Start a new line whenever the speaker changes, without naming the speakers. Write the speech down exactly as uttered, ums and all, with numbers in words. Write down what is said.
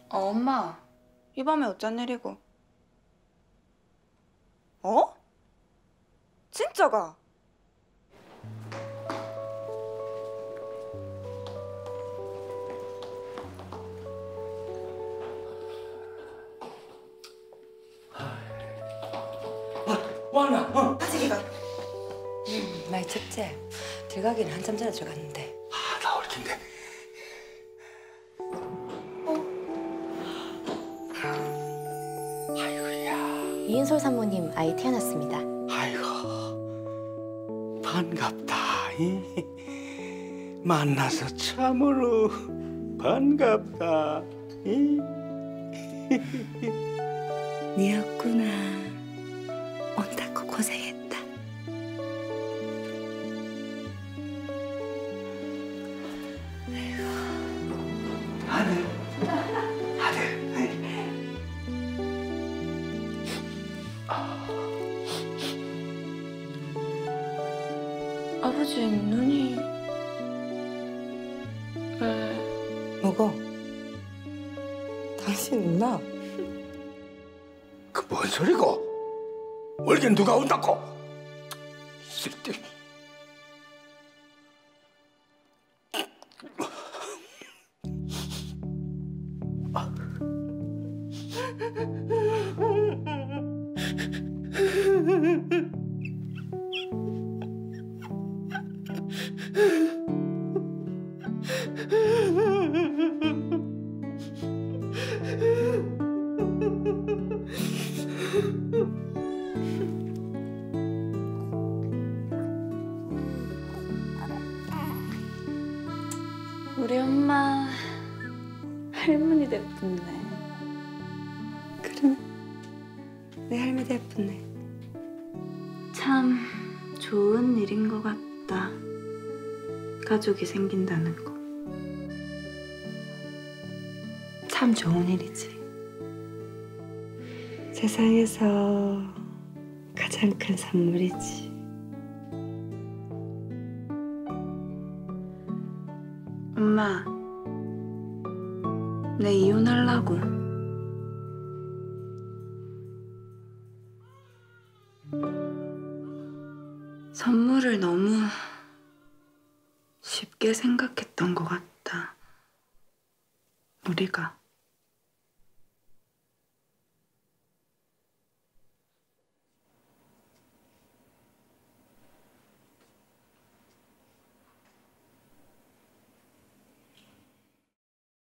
어, 엄마. 이 밤에 어쩐 일이고? 어? 진짜가?
와나, 어.
하지기가.
음, 많이 춥지? 들어가기는 한참 전에 들어갔는데.
아, 나올 텐데. 어? 아이고야.
이은솔 산모님 아이 태어났습니다.
아이고, 반갑다. 이. 만나서 참으로 반갑다. 이.
니였구나. 온다고 고생했다.
아들, 아들.
아버지 눈이 왜?
뭐고? 당신 누나?
그 뭔 소리고? 월겐 누가 온다고? 쓸데없이.
우리 엄마 할머니 됐군네.
그래. 내 할머니 예쁘네.
참 좋은 일인 것 같다. 가족이 생긴다는 거.
참 좋은 일이지. 세상에서 가장 큰 선물이지.
엄마, 내 이혼하려고. 선물을 너무 쉽게 생각했던 것 같다. 우리가.